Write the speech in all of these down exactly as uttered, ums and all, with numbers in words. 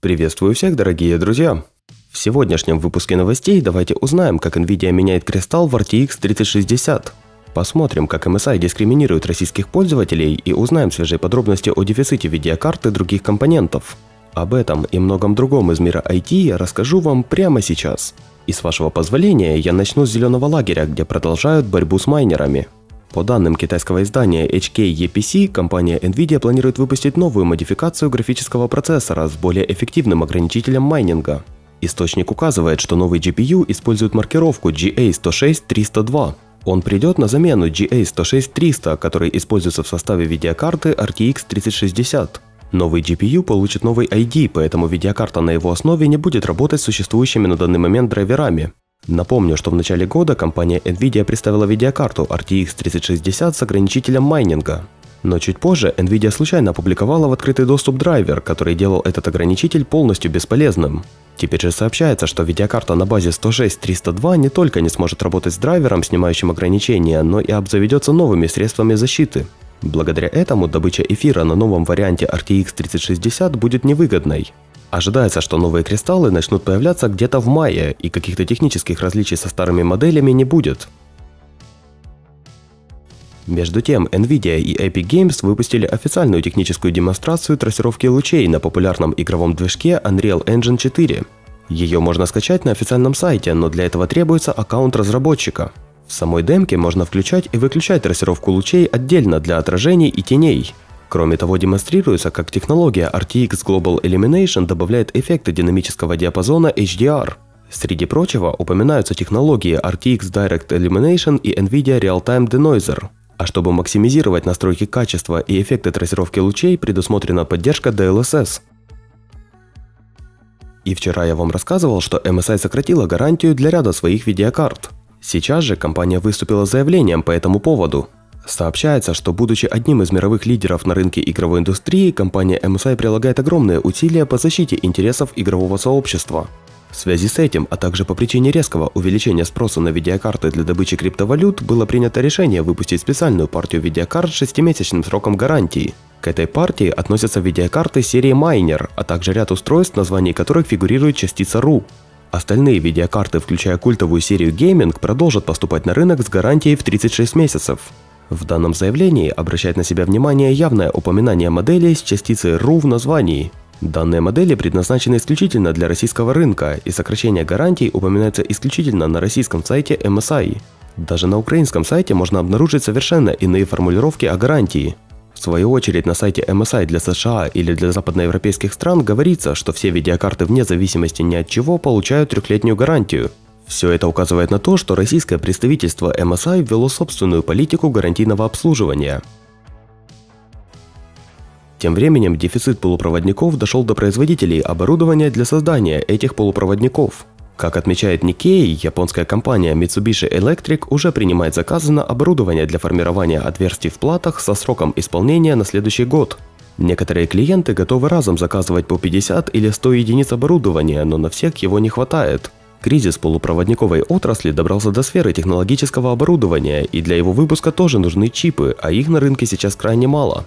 Приветствую всех, дорогие друзья! В сегодняшнем выпуске новостей давайте узнаем, как Nvidia меняет кристалл в эр ти икс тридцать шестьдесят. Посмотрим, как эм эс ай дискриминирует российских пользователей и узнаем свежие подробности о дефиците видеокарт и других компонентов. Об этом и многом другом из мира ай ти я расскажу вам прямо сейчас. И с вашего позволения я начну с зеленого лагеря, где продолжают борьбу с майнерами. По данным китайского издания эйч кей и пи си, компания Nvidia планирует выпустить новую модификацию графического процессора с более эффективным ограничителем майнинга. Источник указывает, что новый джи пи ю использует маркировку джи эй сто шесть триста два. Он придет на замену джи эй сто шесть триста, который используется в составе видеокарты эр ти икс тридцать шестьдесят. Новый джи пи ю получит новый ай ди, поэтому видеокарта на его основе не будет работать с существующими на данный момент драйверами. Напомню, что в начале года компания Nvidia представила видеокарту эр ти икс тридцать шестьдесят с ограничителем майнинга. Но чуть позже Nvidia случайно опубликовала в открытый доступ драйвер, который делал этот ограничитель полностью бесполезным. Теперь же сообщается, что видеокарта на базе сто шесть триста два не только не сможет работать с драйвером, снимающим ограничения, но и обзаведется новыми средствами защиты. Благодаря этому добыча эфира на новом варианте эр ти икс тридцать шестьдесят будет невыгодной. Ожидается, что новые кристаллы начнут появляться где-то в мае, и каких-то технических различий со старыми моделями не будет. Между тем, Nvidia и Epic Games выпустили официальную техническую демонстрацию трассировки лучей на популярном игровом движке Unreal Engine четыре. Ее можно скачать на официальном сайте, но для этого требуется аккаунт разработчика. В самой демке можно включать и выключать трассировку лучей отдельно для отражений и теней. Кроме того, демонстрируется, как технология эр ти икс Global Illumination добавляет эффекты динамического диапазона эйч ди ар. Среди прочего упоминаются технологии эр ти икс Direct Illumination и Nvidia Real-Time Denoiser. А чтобы максимизировать настройки качества и эффекты трассировки лучей, предусмотрена поддержка ди эл эс эс. И вчера я вам рассказывал, что эм эс ай сократила гарантию для ряда своих видеокарт. Сейчас же компания выступила с заявлением по этому поводу. Сообщается, что будучи одним из мировых лидеров на рынке игровой индустрии, компания эм эс ай прилагает огромные усилия по защите интересов игрового сообщества. В связи с этим, а также по причине резкого увеличения спроса на видеокарты для добычи криптовалют, было принято решение выпустить специальную партию видеокарт с шестимесячным сроком гарантии. К этой партии относятся видеокарты серии Miner, а также ряд устройств, в названии которых фигурирует частица эр ю. Остальные видеокарты, включая культовую серию Gaming, продолжат поступать на рынок с гарантией в тридцать шесть месяцев. В данном заявлении обращает на себя внимание явное упоминание моделей с частицей эр ю в названии. Данные модели предназначены исключительно для российского рынка, и сокращение гарантий упоминается исключительно на российском сайте эм эс ай. Даже на украинском сайте можно обнаружить совершенно иные формулировки о гарантии. В свою очередь на сайте эм эс ай для США или для западноевропейских стран говорится, что все видеокарты вне зависимости ни от чего получают трехлетнюю гарантию. Все это указывает на то, что российское представительство эм эс ай ввело собственную политику гарантийного обслуживания. Тем временем дефицит полупроводников дошел до производителей оборудования для создания этих полупроводников. Как отмечает Nikkei, японская компания Mitsubishi Electric уже принимает заказы на оборудование для формирования отверстий в платах со сроком исполнения на следующий год. Некоторые клиенты готовы разом заказывать по пятьдесят или сто единиц оборудования, но на всех его не хватает. Кризис полупроводниковой отрасли добрался до сферы технологического оборудования, и для его выпуска тоже нужны чипы, а их на рынке сейчас крайне мало.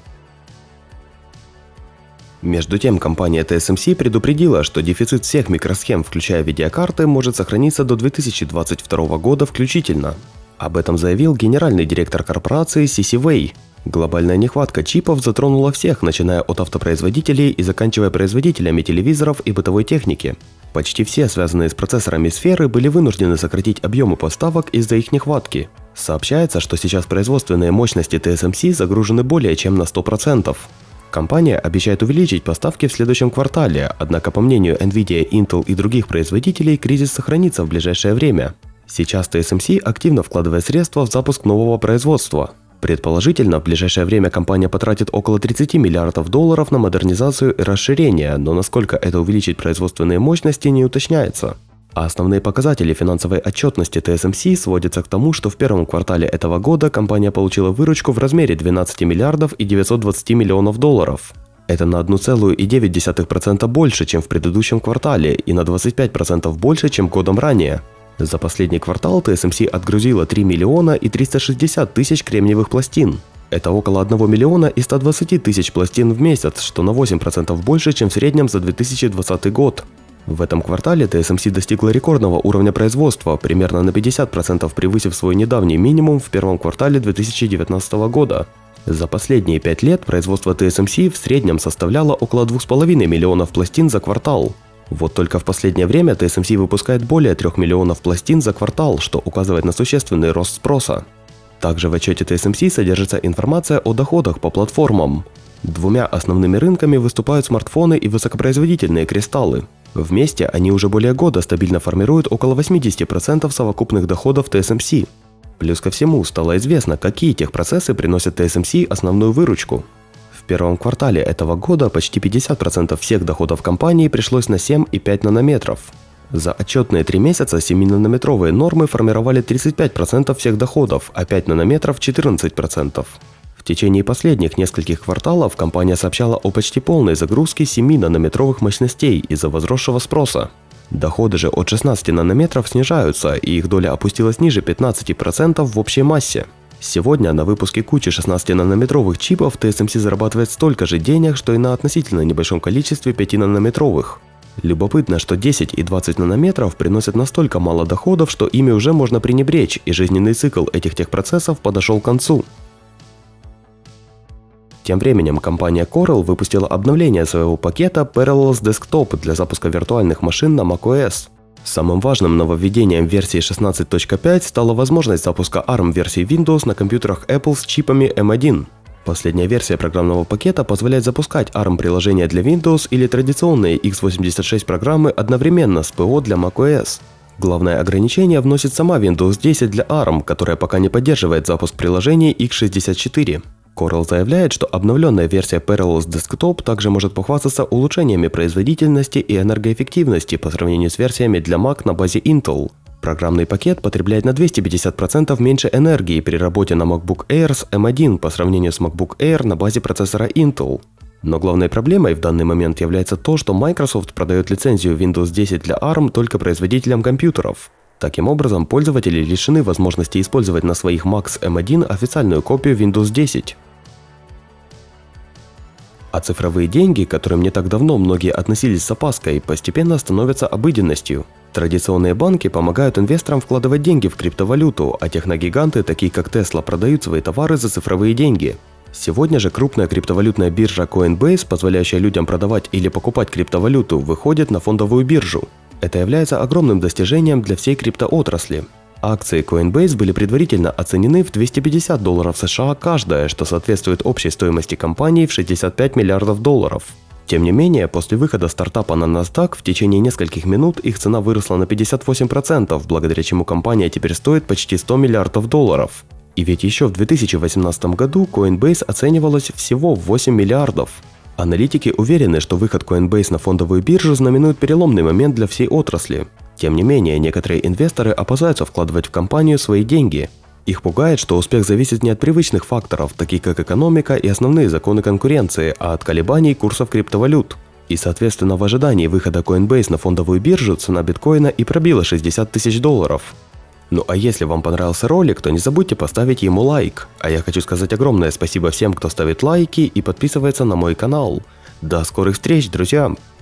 Между тем, компания ти эс эм си предупредила, что дефицит всех микросхем, включая видеокарты, может сохраниться до две тысячи двадцать второго года включительно. Об этом заявил генеральный директор корпорации си си Wei. Глобальная нехватка чипов затронула всех, начиная от автопроизводителей и заканчивая производителями телевизоров и бытовой техники. Почти все связанные с процессорами сферы были вынуждены сократить объемы поставок из-за их нехватки. Сообщается, что сейчас производственные мощности ти эс эм си загружены более чем на сто процентов. Компания обещает увеличить поставки в следующем квартале, однако по мнению Nvidia, Intel и других производителей, кризис сохранится в ближайшее время. Сейчас ти эс эм си активно вкладывает средства в запуск нового производства. Предположительно, в ближайшее время компания потратит около тридцати миллиардов долларов на модернизацию и расширение, но насколько это увеличит производственные мощности, не уточняется. А основные показатели финансовой отчетности ти эс эм си сводятся к тому, что в первом квартале этого года компания получила выручку в размере двенадцати миллиардов и девятисот двадцати миллионов долларов. Это на одну целую девять десятых процента больше, чем в предыдущем квартале, и на двадцать пять процентов больше, чем годом ранее. За последний квартал ти эс эм си отгрузила три миллиона и триста шестьдесят тысяч кремниевых пластин. Это около одного миллиона и ста двадцати тысяч пластин в месяц, что на восемь процентов больше, чем в среднем за две тысячи двадцатый год. В этом квартале ти эс эм си достигла рекордного уровня производства, примерно на пятьдесят процентов превысив свой недавний минимум в первом квартале две тысячи девятнадцатого года. За последние пять лет производство ти эс эм си в среднем составляло около двух с половиной миллионов пластин за квартал. Вот только в последнее время ти эс эм си выпускает более трёх миллионов пластин за квартал, что указывает на существенный рост спроса. Также в отчете ти эс эм си содержится информация о доходах по платформам. Двумя основными рынками выступают смартфоны и высокопроизводительные кристаллы. Вместе они уже более года стабильно формируют около восьмидесяти процентов совокупных доходов ти эс эм си. Плюс ко всему стало известно, какие техпроцессы приносят ти эс эм си основную выручку. В первом квартале этого года почти пятьдесят процентов всех доходов компании пришлось на семь и пять нанометров. За отчетные три месяца семинанометровые нормы формировали тридцать пять процентов всех доходов, а пять нанометров – четырнадцать процентов. В течение последних нескольких кварталов компания сообщала о почти полной загрузке семинанометровых мощностей из-за возросшего спроса. Доходы же от шестнадцати нанометров снижаются, и их доля опустилась ниже пятнадцати процентов в общей массе. Сегодня на выпуске кучи шестнадцатинанометровых чипов ти эс эм си зарабатывает столько же денег, что и на относительно небольшом количестве пятинанометровых. Любопытно, что десять и двадцать нанометров приносят настолько мало доходов, что ими уже можно пренебречь, и жизненный цикл этих техпроцессов подошел к концу. Тем временем компания Corel выпустила обновление своего пакета Parallels Desktop для запуска виртуальных машин на macOS. Самым важным нововведением версии шестнадцать точка пять стала возможность запуска арм-версий Windows на компьютерах Apple с чипами эм один. Последняя версия программного пакета позволяет запускать арм-приложения для Windows или традиционные икс восемьдесят шесть программы одновременно с ПО для macOS. Главное ограничение вносит сама Windows десять для арм, которая пока не поддерживает запуск приложений икс шестьдесят четыре. Corel заявляет, что обновленная версия Parallels Desktop также может похвастаться улучшениями производительности и энергоэффективности по сравнению с версиями для Mac на базе Intel. Программный пакет потребляет на двести пятьдесят процентов меньше энергии при работе на MacBook Air с эм один по сравнению с MacBook Air на базе процессора Intel. Но главной проблемой в данный момент является то, что Microsoft продает лицензию Windows десять для арм только производителям компьютеров. Таким образом, пользователи лишены возможности использовать на своих Mac с эм один официальную копию Windows десять. А цифровые деньги, к которым не так давно многие относились с опаской, постепенно становятся обыденностью. Традиционные банки помогают инвесторам вкладывать деньги в криптовалюту, а техногиганты, такие как Tesla, продают свои товары за цифровые деньги. Сегодня же крупная криптовалютная биржа Coinbase, позволяющая людям продавать или покупать криптовалюту, выходит на фондовую биржу. Это является огромным достижением для всей криптоотрасли. Акции Coinbase были предварительно оценены в двести пятьдесят долларов США каждая, что соответствует общей стоимости компании в шестьдесят пять миллиардов долларов. Тем не менее, после выхода стартапа на NASDAQ в течение нескольких минут их цена выросла на пятьдесят восемь процентов, благодаря чему компания теперь стоит почти сто миллиардов долларов. И ведь еще в две тысячи восемнадцатом году Coinbase оценивалась всего в восемь миллиардов. Аналитики уверены, что выход Coinbase на фондовую биржу знаменует переломный момент для всей отрасли. Тем не менее, некоторые инвесторы опасаются вкладывать в компанию свои деньги. Их пугает, что успех зависит не от привычных факторов, таких как экономика и основные законы конкуренции, а от колебаний курсов криптовалют. И, соответственно, в ожидании выхода Coinbase на фондовую биржу цена биткоина и пробила шестьдесят тысяч долларов. Ну а если вам понравился ролик, то не забудьте поставить ему лайк. А я хочу сказать огромное спасибо всем, кто ставит лайки и подписывается на мой канал. До скорых встреч, друзья!